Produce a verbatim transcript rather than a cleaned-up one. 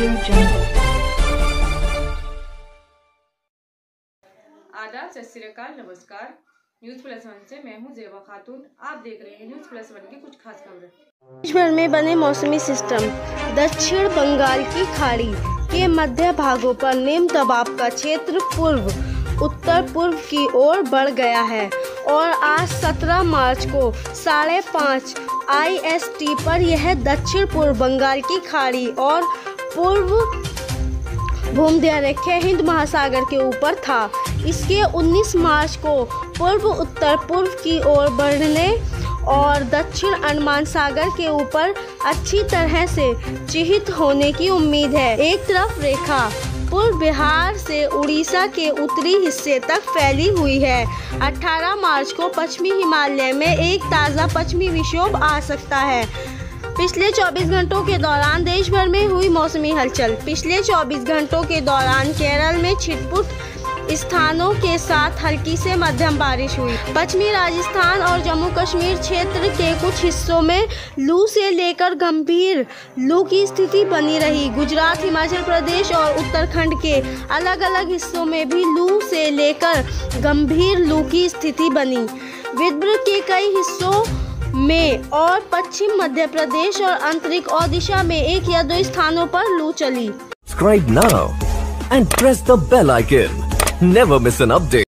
आदाब, सत श्री अकाल, नमस्कार। न्यूज प्लस वन से मैं हूं जेबा खातून। आप देख रहे हैं न्यूज प्लस वन की कुछ खास खबरें। देश भर में बने मौसमी सिस्टम दक्षिण बंगाल की खाड़ी के मध्य भागों पर निम्न दबाव का क्षेत्र पूर्व उत्तर पूर्व की ओर बढ़ गया है और आज सत्रह मार्च को साढ़े पाँच आई एस टी पर यह दक्षिण पूर्व बंगाल की खाड़ी और पूर्व भूमध्य रेखा हिंद महासागर के ऊपर था। इसके उन्नीस मार्च को पूर्व उत्तर पूर्व की ओर बढ़ने और दक्षिण अंडमान सागर के ऊपर अच्छी तरह से चिहित होने की उम्मीद है। एक तरफ रेखा पूर्व बिहार से उड़ीसा के उत्तरी हिस्से तक फैली हुई है। अठारह मार्च को पश्चिमी हिमालय में एक ताज़ा पश्चिमी विक्षोभ आ सकता है। पिछले चौबीस घंटों के दौरान देश भर में हुई मौसमी हलचल। पिछले चौबीस घंटों के दौरान केरल में छिटपुट स्थानों के साथ हल्की से मध्यम बारिश हुई। पश्चिमी राजस्थान और जम्मू कश्मीर क्षेत्र के कुछ हिस्सों में लू से लेकर गंभीर लू की स्थिति बनी रही। गुजरात, हिमाचल प्रदेश और उत्तराखंड के अलग अलग हिस्सों में भी लू से लेकर गंभीर लू की स्थिति बनी। विदर्भ के कई हिस्सों में और पश्चिम मध्य प्रदेश और आंतरिक ओडिशा में एक या दो स्थानों पर लू चली। Subscribe now and press the bell icon. Never miss an update.